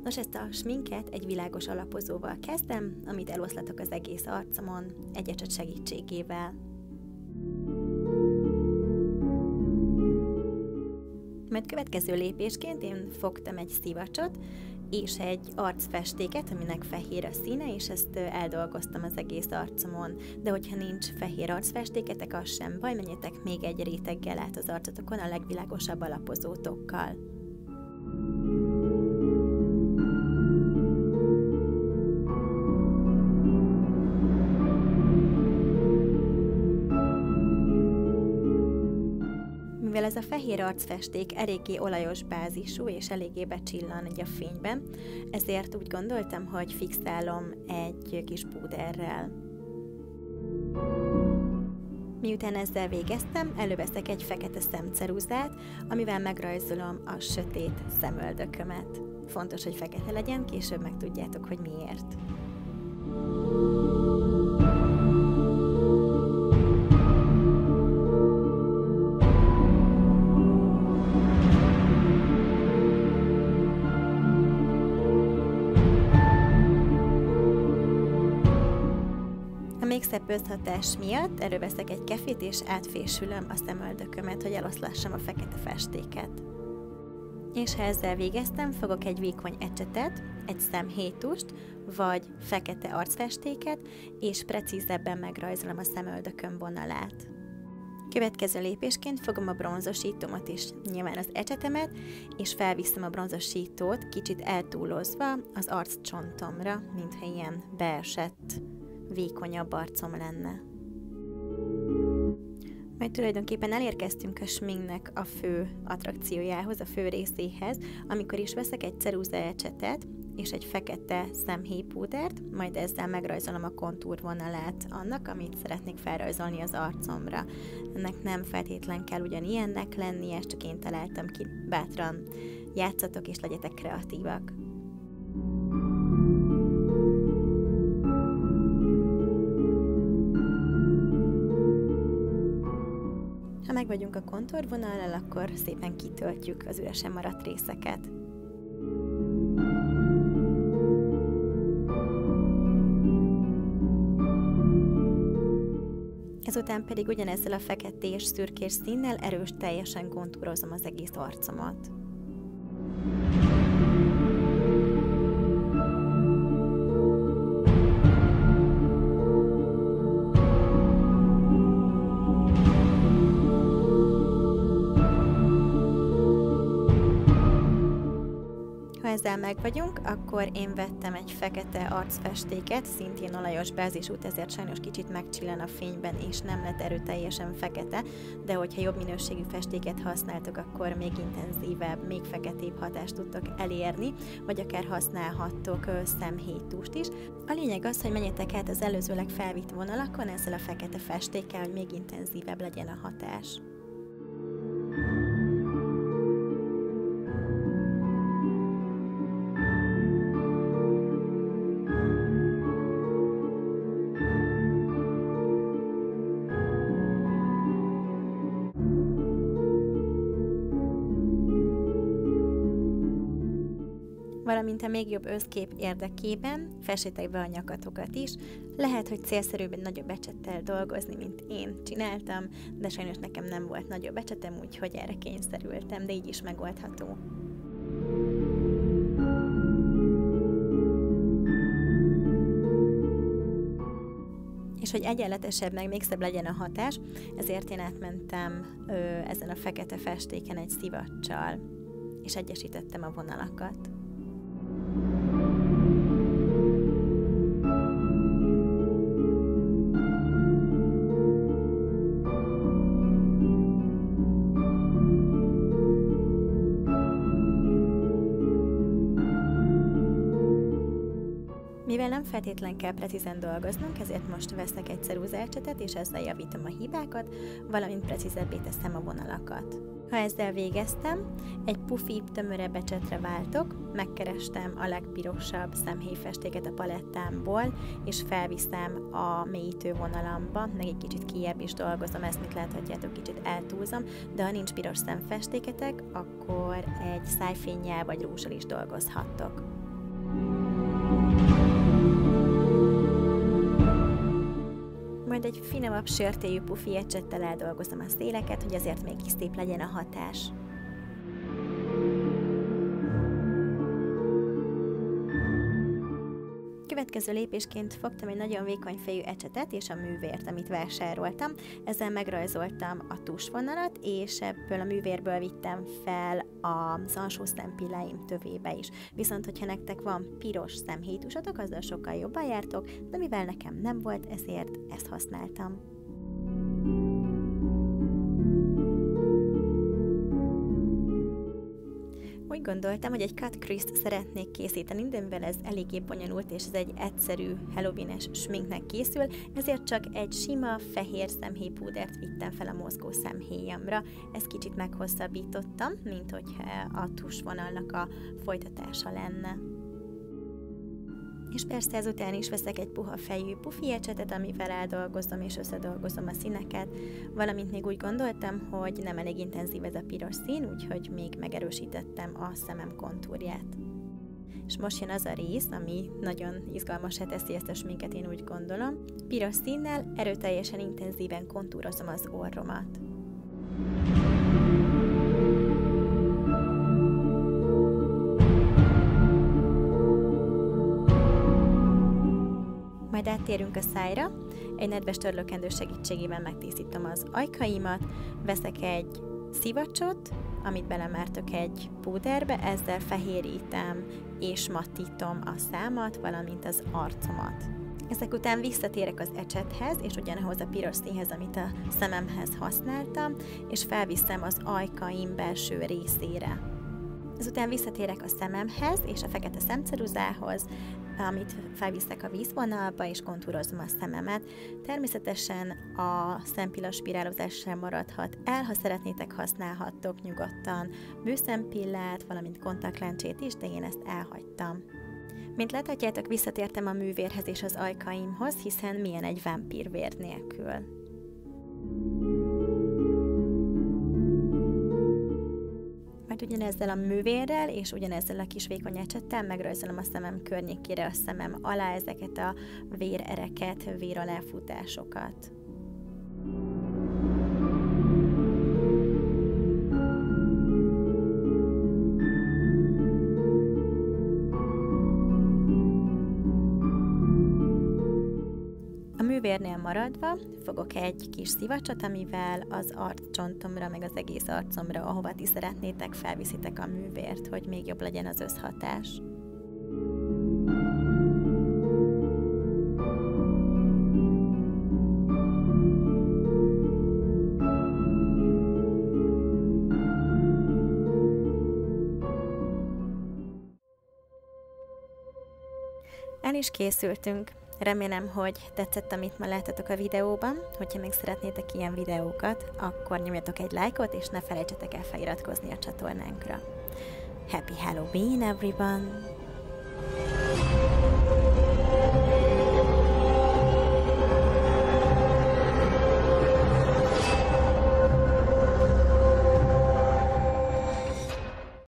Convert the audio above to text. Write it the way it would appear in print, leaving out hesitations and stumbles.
Most ezt a sminket egy világos alapozóval kezdem, amit eloszlatok az egész arcomon egy ecset segítségével. Majd következő lépésként én fogtam egy szivacsot és egy arcfestéket, aminek fehér a színe, és ezt eldolgoztam az egész arcomon. De hogyha nincs fehér arcfestéketek, az sem baj, menjetek még egy réteggel át az arcotokon a legvilágosabb alapozótokkal. Mivel ez a fehér arcfesték eléggé olajos bázisú és eléggé becsillan a fényben, ezért úgy gondoltam, hogy fixálom egy kis púderrel. Miután ezzel végeztem, előveszek egy fekete szemceruzát, amivel megrajzolom a sötét szemöldökömet. Fontos, hogy fekete legyen, később megtudjátok, hogy miért. Még szebb összhatás miatt előveszek egy kefét és átfésülöm a szemöldökömet, hogy eloszlassam a fekete festéket. És ha ezzel végeztem, fogok egy vékony ecsetet, egy szemhétust, vagy fekete arcfestéket, és precízebben megrajzolom a szemöldököm vonalát. Következő lépésként fogom a bronzosítómat is, nyilván az ecsetemet, és felviszem a bronzosítót kicsit eltúlozva az arccsontomra, mintha ilyen beesett, vékonyabb arcom lenne. Majd tulajdonképpen elérkeztünk a sminknek a fő attrakciójához, a fő részéhez, amikor is veszek egy ceruzaecsetet és egy fekete szemhéjpúdert, majd ezzel megrajzolom a kontúrvonalát annak, amit szeretnék felrajzolni az arcomra. Ennek nem feltétlen kell ugyanilyennek lennie, ezt csak én találtam ki. Bátran játszatok és legyetek kreatívak. Ha meg vagyunk a kontúrvonallal, akkor szépen kitöltjük az üresen maradt részeket. Ezután pedig ugyanezzel a feketés, szürkés színnel erős teljesen kontúrozom az egész arcomat. Ha ezzel meg vagyunk, akkor én vettem egy fekete arcfestéket, szintén olajos bázisút, ezért sajnos kicsit megcsillan a fényben, és nem lett erőteljesen fekete, de hogyha jobb minőségű festéket használtok, akkor még intenzívebb, még feketébb hatást tudtok elérni, vagy akár használhattok szemhéjtust is. A lényeg az, hogy menjetek át az előzőleg felvitt vonalakon ezzel a fekete festékkel, hogy még intenzívebb legyen a hatás. Valamint a még jobb összkép érdekében fessétek be a nyakatokat is. Lehet, hogy célszerűbb nagyobb ecsettel dolgozni, mint én csináltam, de sajnos nekem nem volt nagyobb ecsetem, úgyhogy erre kényszerültem, de így is megoldható. És hogy egyenletesebb, meg még szebb legyen a hatás, ezért én átmentem ezen a fekete festéken egy szivaccsal, és egyesítettem a vonalakat. Mivel nem feltétlen kell precízen dolgoznunk, ezért most veszek egy ceruzaecsetet, és ezzel javítom a hibákat, valamint precízebbé teszem a vonalakat. Ha ezzel végeztem, egy pufibb, tömörebb ecsetre váltok, megkerestem a legpirosabb szemhéjfestéket a palettámból, és felviszem a mélyítő vonalamba, meg egy kicsit kijjebb is dolgozom, ezt mit láthatjátok, kicsit eltúlzom, de ha nincs piros szemfestéketek, akkor egy szájfénnyel vagy rúzsal is dolgozhattok. Majd egy finomabb sörtéjű pufi ecsettel eldolgozom a széleket, hogy azért még szép legyen a hatás. Következő lépésként fogtam egy nagyon vékony fejű ecsetet és a művért, amit vásároltam. Ezzel megrajzoltam a tusvonalat, és ebből a művérből vittem fel az alsó szempilláim tövébe is. Viszont, hogyha nektek van piros szemhéjtusatok, azzal sokkal jobban jártok, de mivel nekem nem volt, ezért ezt használtam. Úgy gondoltam, hogy egy cut crease-t szeretnék készíteni, de mivel ez eléggé bonyolult, és ez egy egyszerű Halloween-es sminknek készül, ezért csak egy sima, fehér szemhéjpúdert vittem fel a mozgó szemhéjamra. Ezt kicsit meghosszabbítottam, mint hogyha a tusvonalnak a folytatása lenne. És persze ezután is veszek egy puha fejű pufi ecsetet, amivel eldolgozom és összedolgozom a színeket, valamint még úgy gondoltam, hogy nem elég intenzív ez a piros szín, úgyhogy még megerősítettem a szemem kontúrját. És most jön az a rész, ami nagyon izgalmassá teszi ezt a sminket, én úgy gondolom. Piros színnel erőteljesen intenzíven kontúrozom az orromat. Majd áttérünk a szájra, egy nedves törlőkendő segítségével megtisztítom az ajkaimat, veszek egy szivacsot, amit belemártok egy púderbe, ezzel fehérítem és mattítom a számat, valamint az arcomat. Ezek után visszatérek az ecsethez, és ugyanahoz a piros színhez, amit a szememhez használtam, és felviszem az ajkaim belső részére. Ezután visszatérek a szememhez és a fekete szemceruzához, amit felviszek a vízvonalba, és kontúrozom a szememet. Természetesen a szempilla spirálozás sem maradhat el, ha szeretnétek, használhattok nyugodtan bőszempillát, valamint kontaktlencsét is, de én ezt elhagytam. Mint láthatjátok, visszatértem a művérhez és az ajkaimhoz, hiszen milyen egy vámpírvér nélkül. Ugyanezzel a művérrel és ugyanezzel a kis vékony ecsettel megrajzolom a szemem környékére, a szemem alá ezeket a vérereket, véraláfutásokat. A művérnél maradva fogok egy kis szivacsot, amivel az arccsontomra, meg az egész arcomra, ahova ti szeretnétek, felviszitek a művért, hogy még jobb legyen az összhatás. El is készültünk. Remélem, hogy tetszett, amit ma láttatok a videóban. Hogyha még szeretnétek ilyen videókat, akkor nyomjatok egy lájkot, és ne felejtsetek el feliratkozni a csatornánkra. Happy Halloween, everyone!